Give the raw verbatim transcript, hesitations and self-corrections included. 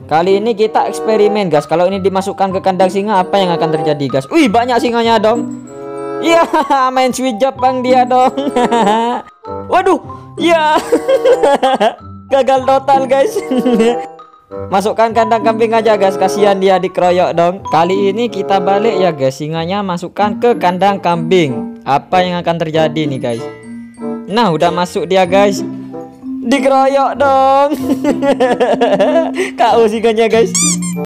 Kali ini kita eksperimen guys. Kalau ini dimasukkan ke kandang singa, apa yang akan terjadi guys? Wih, banyak singanya dong. Iya, main sweet Jepang dia dong. Waduh, ya. Gagal total guys. Masukkan kandang kambing aja guys, kasihan dia dikeroyok dong. Kali ini kita balik ya guys, singanya masukkan ke kandang kambing. Apa yang akan terjadi nih guys? Nah, udah masuk dia guys. Dikeroyok dong. K O singanya guys.